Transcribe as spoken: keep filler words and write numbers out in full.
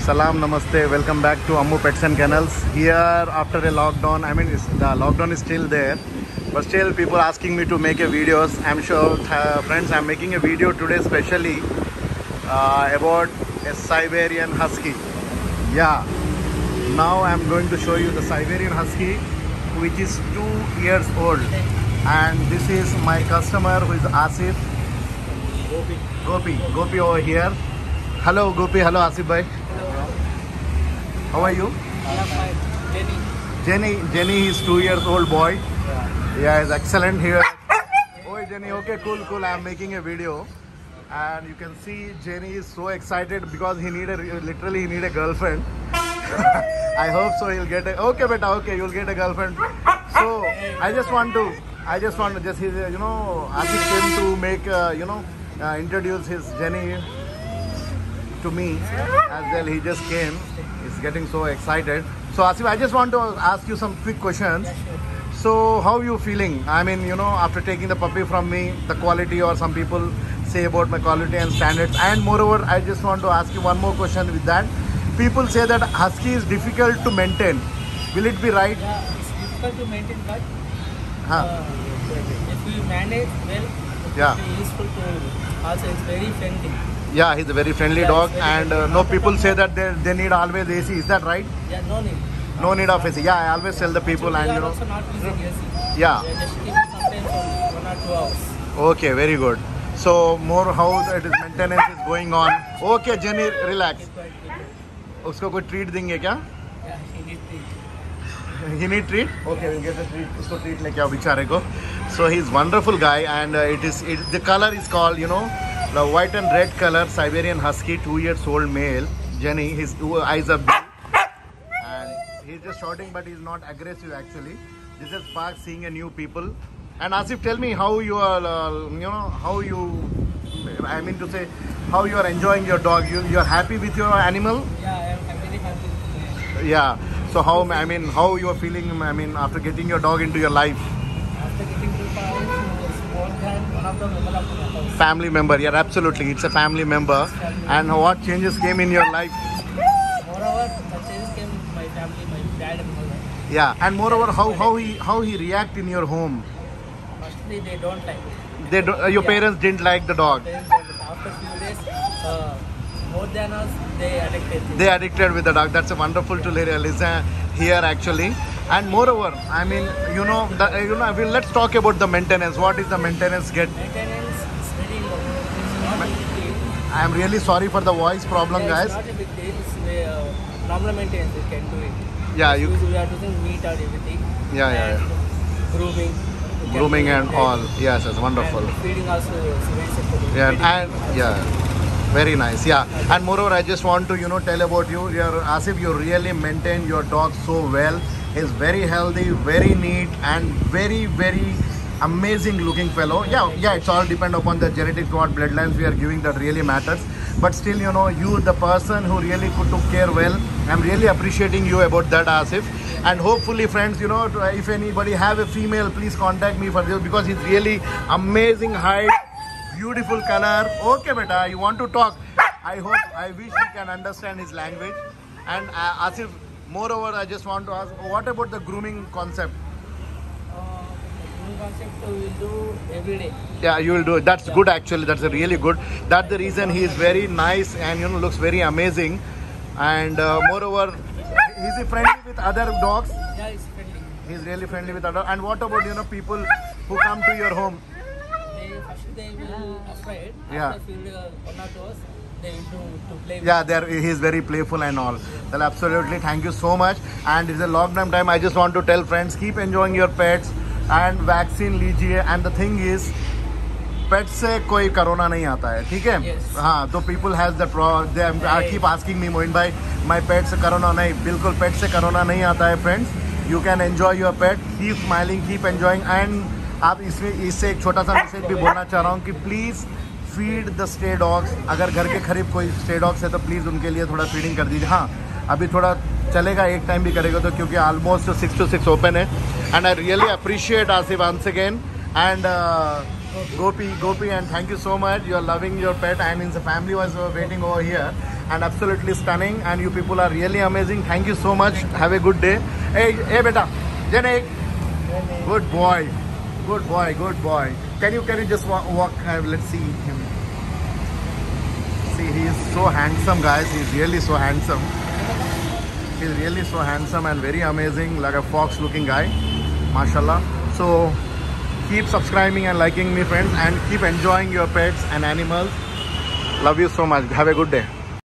Salam, namaste, welcome back to Ammu Pets and Kennels. Here after a lockdown, I mean it's, the lockdown is still there, but still people asking me to make a videos. I'm sure uh, friends, I'm making a video today specially uh, about a Siberian Husky. Yeah, now I'm going to show you the Siberian Husky, which is two years old, and this is my customer who is Asif. Gopi. Gopi, Gopi over here. Hello Gopi, hello Asif bhai. How are you? Jenny. Jenny, Jenny is two years old boy. Yeah, yeah, is excellent here. Oh Jenny, okay, cool, cool. I am making a video, and you can see Jenny is so excited because he need a literally he need a girlfriend. I hope so. He'll get a okay, beta. Okay, you'll get a girlfriend. So I just want to, I just want to just you know, Asif came to make uh, you know uh, introduce his Jenny to me as well. He just came. He's getting so excited. So Asif, I just want to ask you some quick questions. So how are you feeling? I mean, you know, after taking the puppy from me, the quality, or some people say about my quality and standards. And moreover, I just want to ask you one more question with that. People say that Husky is difficult to maintain. Will it be right? Yeah, it's difficult to maintain, but Huh. uh, if you manage well, it Yeah. will be useful to. Also, it's very friendly. Yeah, he's a very friendly Yeah, dog, very and uh, friendly. no people say that they, they need always A C. Is that right? Yeah, no need. No need of A C. Yeah, I always tell the people, Actually, and we you are also know. not using A C. Yeah. We are just keeping sometimes only one or two hours. Okay, very good. So more how it is maintenance is going on. Okay, Jenny, relax. Keep quiet, keep quiet. उसको कोई treat देंगे क्या? Yeah, he needs treat. He need treat? Okay, we'll get a treat. उसको treat लेके आओ बेचारे को. So he's wonderful guy, and uh, it is it, the color is called, you know, the white and red color Siberian Husky, two years old male. Jenny, his eyes are big, and he's just shouting, but he's not aggressive actually. This is Spark seeing a new people. And Asif, tell me how you are, uh, you know, how you, I mean to say, how you are enjoying your dog. You you are happy with your animal? Yeah, I am, I'm very happy. with Yeah. So how, I mean, how you are feeling, I mean, after getting your dog into your life? it. After getting to the house, it's more than one of the members of the house. Family member, yeah, absolutely. It's a family member. And what changes came in your life? Moreover, the changes came with my family, my dad and mother. Yeah. And moreover, how how he how he react in your home? Firstly, they don't like it. They do, uh, your Yeah. parents didn't like the dog. Then, after few days, uh, more than us, they addicted. to it. They addicted with the dog. That's a wonderful to li- listen here actually. And moreover, I mean, you know, the, uh, you know, well, let's talk about the maintenance. What is the maintenance get? Maintenance is very low. It's not a big deal. I am really sorry for the voice problem, Yeah, guys. it's not a big deal. It's uh, normal maintenance. You can do it. Yeah, you. We are doing meat or everything. Yeah, yeah, and grooming. You can Grooming do and it. all. Yes, it's wonderful. And feeding also is very simple. Yeah, Feeding and also. yeah, very nice. Yeah, and moreover, I just want to you know tell about you. You're as if you really maintain your dog so well. He's very healthy, very neat, and very very amazing looking fellow. Yeah, yeah. It's all depend upon the genetics, what bloodlines we are giving that really matters. But still, you know, you the person who really could took care well. I'm really appreciating you about that, Asif. And hopefully, friends, you know, if anybody have a female, please contact me for this because he's really amazing height. Beautiful color. Okay, beta, you want to talk? I hope, I wish we can understand his language. And uh, Asif, moreover, I just want to ask, what about the grooming concept? Uh, grooming concept we will do every day. Yeah, you will do it. That's good actually. That's a really good. That's the reason he is very nice and you know looks very amazing. And uh, moreover, is he friendly with other dogs? Yeah, it's friendly. He's really friendly with other. And what about you know people who come to your home? They first they will afraid. Yeah. After few uh, one or two hours, they will do to play. with Yeah, there he's very playful and all. Well, absolutely. Thank you so much. And it's a lockdown time. I just want to tell friends, keep enjoying your pets and vaccine लीजिए. And the thing is, pets से कोई corona नहीं आता है, ठीक है? Yes. हाँ, तो people has the pro. They are keep asking me, Moin भाई, my pet से कोरोना नहीं. बिल्कुल pet से कोरोना नहीं आता है, friends. You can enjoy your pet. Keep smiling, keep enjoying. And आप इसमें इससे एक छोटा सा मैसेज भी बोलना चाह रहा हूँ कि please feed the stay dogs. अगर घर के करीब कोई स्टे डॉग्स है तो प्लीज़ उनके लिए थोड़ा फीडिंग कर दीजिए. हाँ, अभी थोड़ा चलेगा, एक टाइम भी करेगा तो, क्योंकि almost six two six open है. And I really appreciate Asif once again. And Gopi, Gopi, and thank you so much. You are loving your pet, and his family was uh, waiting over here, and absolutely stunning. And you people are really amazing. Thank you so much. Have a good day. Hey, hey, beta, Jenny. Good boy, good boy, good boy. Can you can you just walk? walk uh, let's see him. See, he is so handsome, guys. He's really so handsome. He's really so handsome and very amazing, like a fox-looking guy. Mashallah. So keep subscribing and liking me, friends, and keep enjoying your pets and animals. Love you so much. Have a good day.